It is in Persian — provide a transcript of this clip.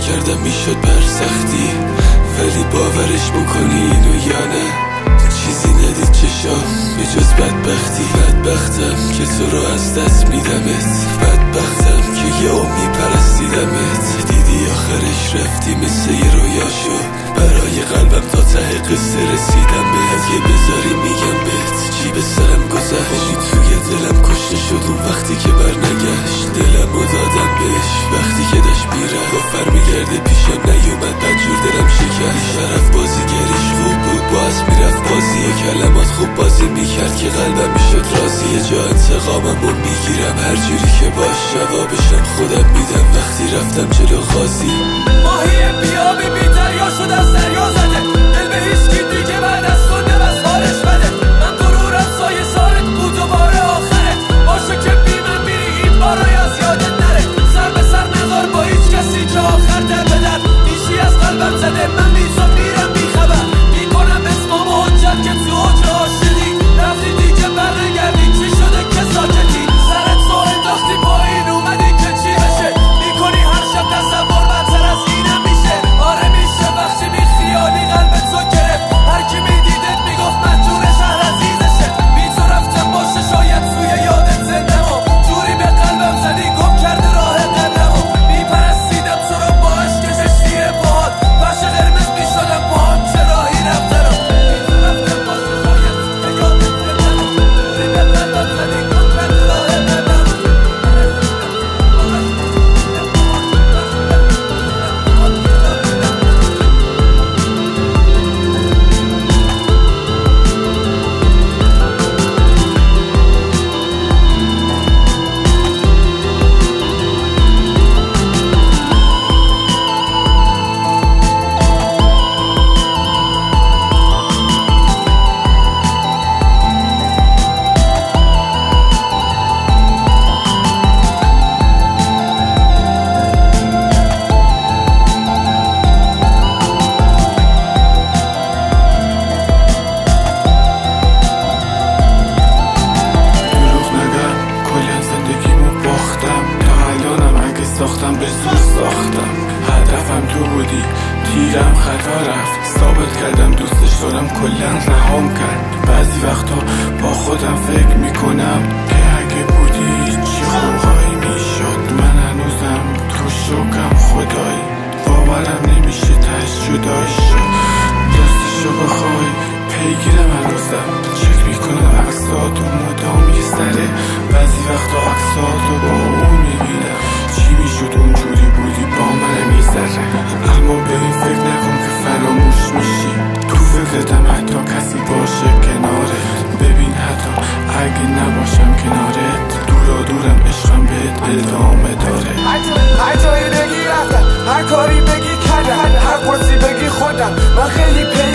کردم میشد بر سختی، ولی باورش بکنی اینو یا نه؟ چیزی ندید چشام به جز بدبختی. بدبختم که تو رو از دست میدمت، بدبختم که یه میپرستیدمت. دیدی آخرش رفتی مثل یه رویا شد، برای قلبم تا ته قصه رسیدم به. اگه بذاری میگم بهت چی به سرم گذشت، توی دلم کشته شد اون وقتی که برنگشت. دلم رو دادم بهش وقتی که داشت میره، گفت میگرده پیشم نیومد بدجور دلم شکست. طرف بازیگریش خوب بود، باز میرفت بازی کلمات خوب بازی میکرد که قلبم میشد راضی. یه جا انتقاممو میگیرم هر جوری که باش، جوابشم خودم میدم وقتی رفتم جلو قاضی. ماهی بیابی بی دریا شد از دریا زده، دل به هیچ کی دیگه بعد از تو نبس حالش بده. من غرورم سایه سارت بود و بار آخره، باشه که بی من میری این بارای از یادت نره. سر به سر نذار با هیچ کسی که آخر در بدر، نیشی از قلبم زده من بی تو میرم بی خبر. میکنم اسمم و حجت که تو حجر عاشقی، رفتی دیگه برنگردی چی شده که ساکتی. سرت رو انداختی پایین اومدی که چی بشه، میکنی هر شب تصور بدتر از اینم میشه. آره میشه بخشی بی خیالی قلبت تو گرفت، هر کی میدیدت میگفت مجبور شهر عزیزشه. بی تو رفتم باشه شاید توی یادت زندمو، جوری به قلبم زدی گم کرده راه قدمو. میپرستیدم تو رو با عشقش زیر پاهات، فرش قرمز میشدم باهات چه راهی رفتم. بی تو رفتم باشه شاید توی یادت زندمو، جوری به قلبم زدی گم کرده راه قدمو. ساختم به زور ساختم، هدفم تو بودی تیرم خطا رفت. ثابت کردم دوستش دارم کلن رهام کرد. بعضی وقتا با خودم فکر میکنم که اگه بودی چی خوبایی میشد. من هنوزم تو شوکم خدایی، باورم نمیشه تش جدایی شد. راستشو بخوای پیگیرم هنوزم، چک میکنم عکساتو مدام یه سره. بعضی وقتا عکساتو با اون میبینم، چی میشد اونجوری بودی با من میذره. اما به این فکر نکن که فراموش میشی، تو فکرتم حتی کسی باشه کنارت. ببین حتی اگه نباشم کنارت، دورم عشقم بهت ادامه داره. هر جایی بگی رفتم، هر کاری بگی کردم، هر پرسی بگی خودم. من خیلی